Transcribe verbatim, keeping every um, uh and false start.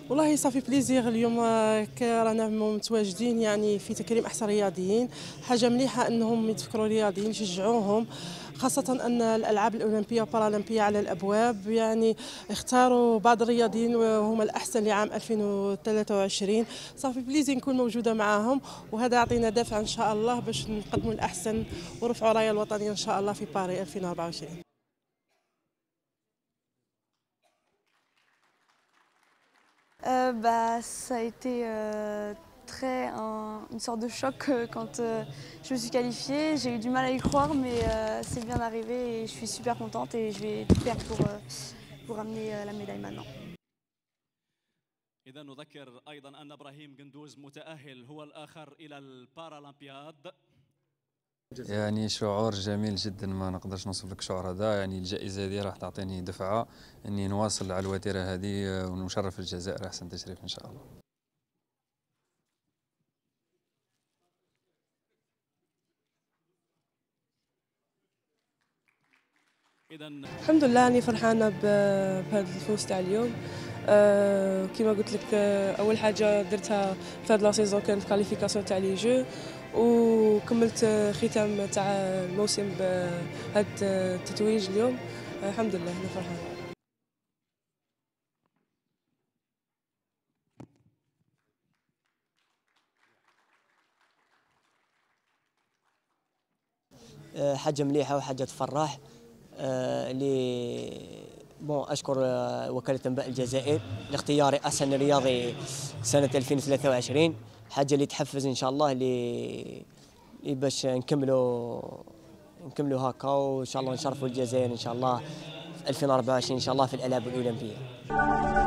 والله صافي بليزير اليوم آه، رانا متواجدين يعني في تكريم احسن رياضيين. حاجه مليحه انهم يتفكروا الرياضيين يشجعوهم، خاصة أن الألعاب الأولمبية والبارالمبية على الأبواب. يعني اختاروا بعض الرياضيين وهم الأحسن لعام ألفين وثلاثة وعشرين. صافي بليزي نكون موجودة معاهم، وهذا يعطينا دافع إن شاء الله باش نقدموا الأحسن ورفعوا راية الوطنية إن شاء الله في باريس ألفين وأربعة وعشرين. Euh, bah, ça a été euh, très un- une sorte de choc euh, quand euh, je me suis qualifiée. J'ai eu du mal à y croire, mais euh, c'est bien arrivé et je suis super contente et je vais tout faire pour, euh, pour amener euh, la médaille maintenant. إذا نذكر أيضا أن إبراهيم قندوز متأهل هو الآخر إلى البارالمبياد. يعني شعور جميل جدا، ما نقدرش نوصف لك الشعور هذا. يعني الجائزة هذه راح تعطيني دفعة اني نواصل على الوتيرة هذه ونشرف الجزائر احسن تشريف ان شاء الله. إذا الحمد لله راني فرحانة ب- بهذا الفوز تاع اليوم. أه كما قلت لك، آه، أول حاجة درتها في هذه لا سيزون كانت كاليفيكاسيون تاع لي جو، وكملت آه، ختام تاع الموسم بهذا التتويج اليوم. آه، الحمد لله أنا فرحانة. حاجة مليحة وحاجة تفرح. آه، اللي بون أشكر آه، وكالة أنباء الجزائر لاختياري أحسن رياضي سنة ألفين وثلاثة وعشرين. حاجة اللي تحفز إن شاء الله اللي اللي باش نكملوا نكملوا هكا، وإن شاء الله نشرفوا الجزائر إن شاء الله في ألفين وأربعة وعشرين إن شاء الله في الألعاب الأولمبية.